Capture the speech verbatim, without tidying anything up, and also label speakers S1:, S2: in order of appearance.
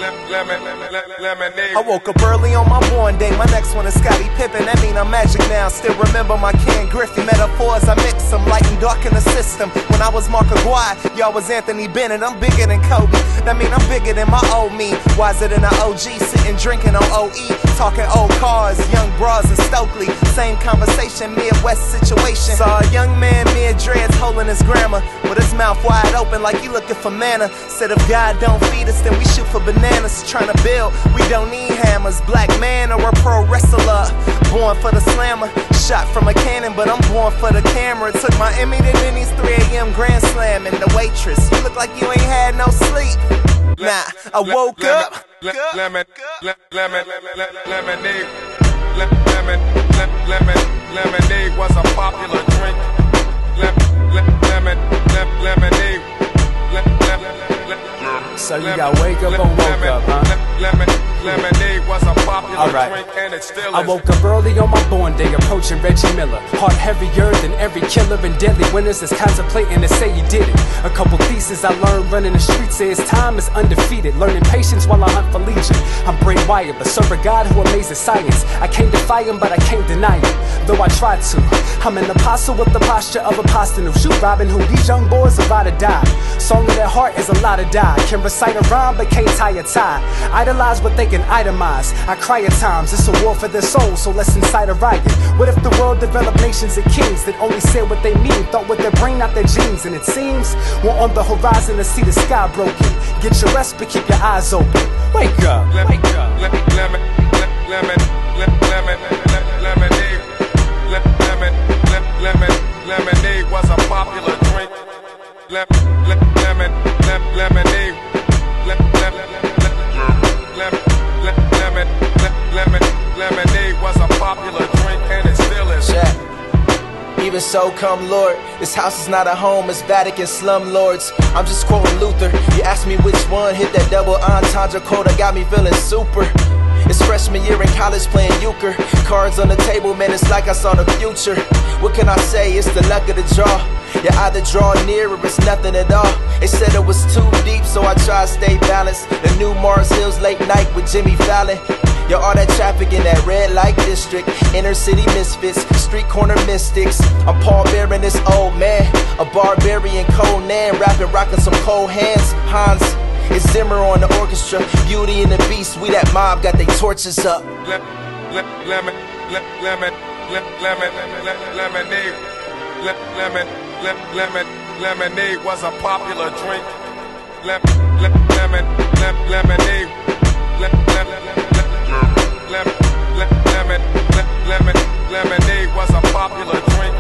S1: I woke up early on my born day. My next one is Scottie Pippen. That mean I'm magic now. Still remember my Ken Griffey metaphors. I mix them, light and dark in the system. When I was Mark Aguirre, y'all was Anthony Bennett. I'm bigger than Kobe. That mean I'm bigger than my old me. Wiser than an O G, sitting drinking on O E, talking old cars, young bras in Stokely. Same conversation, Midwest situation. Saw a young man mid dreads holding his grandma with his mouth wide open like he looking for manna. Said if God don't feed us, then we shoot for bananas. Trying to build, we don't need hammers. Black man or a pro wrestler, born for the slammer. Shot from a cannon, but I'm born for the camera. Took my Emmy to Denny's three A M Grand Slam. And the waitress, you look like you ain't had no sleep. Nah, I woke up. Lemon, lemon, lemonade. Lemon, lemon, lemonade was a popular drink. Lemon, lemonade.
S2: So you got wake up and woke up, huh?
S1: Lemon, lemonade was a popular
S2: All right.
S1: drink, and it still is.
S2: I woke up early on my born day, approaching Reggie Miller. Heart heavier than every killer and deadly winners is contemplating to say you did it. A couple pieces I learned running the streets says time is undefeated. Learning patience while I hunt for legion. I'm brainwired, but serve a God who amazes science. I can't defy him, but I can't deny him, though I try to. I'm an apostle with the posture of apostle. Shoot Robin Hood, these young boys about to die. Song of their heart is a lot of die. Can recite a rhyme, but can't tie a tie. Idolize what they can itemize. I cry at times, it's a war for their souls, so let's incite a riot. What if the world developed nations and kings that only said what they mean, thought with their brain, not their genes? And it seems we're on the horizon to see the sky broken. Get your rest, but keep your eyes open. Wake up, wake up.
S1: Lemon, lemon, lemon, lemon, lemonade. Lemon, lemon, lemonade was a popular drink. Lemon, lemon, lemonade. Lemon, lemon, lemonade was a popular drink, and it still is.
S3: Yeah. Even so, come Lord, this house is not a home, it's Vatican slumlords. I'm just quoting Luther. You asked me which one hit that double entendre quota, got me feeling super. It's freshman year in college playing euchre. Cards on the table, man, it's like I saw the future. What can I say? It's the luck of the draw. You either draw near or it's nothing at all. They said it was too deep, so I try to stay balanced. The new Mars Hills late night with Jimmy Fallon. Yo, all that traffic in that red light district. Inner city misfits, street corner mystics. I'm Paul Bear and this old man, a barbarian Conan, rapping, rocking some cold hands. Hans, it's Zimmer on the orchestra. Beauty and the Beast, we that mob got they torches up.
S1: Lemon, lemon, lemon, lemon, lemonade. Lemon, lemon, lemonade was a popular drink. Lemon, lemon, lemonade. Lemon, lemon, lemon, lemonade was a popular drink.